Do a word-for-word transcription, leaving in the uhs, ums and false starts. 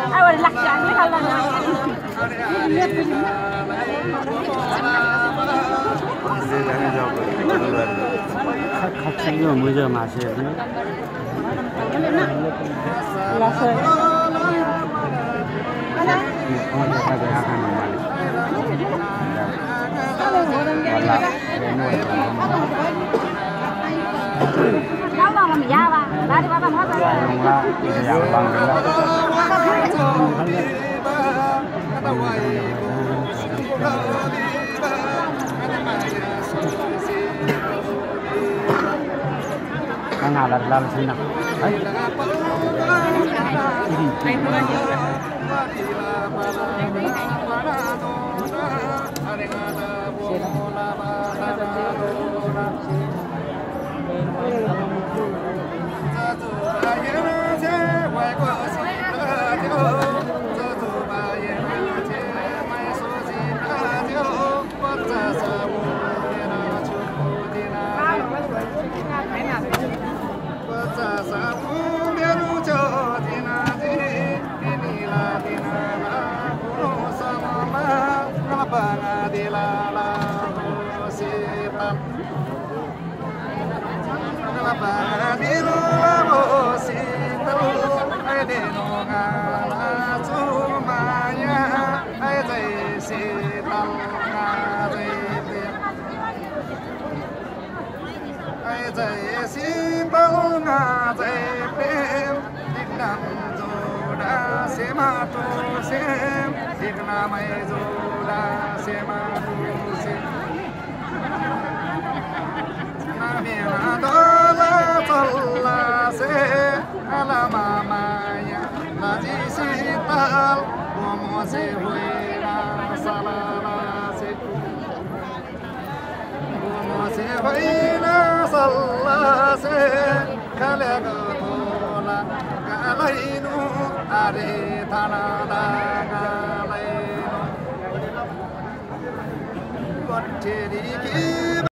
awal laksan ni kalau na. खाथिलो मुझे मासे नि लासो फोन देखा देखा खाने वाले वाला Kau mau ngambil apa? Dari bapak mau apa? Enggak, yang bang Ang alat lang sina. Ay. Jadi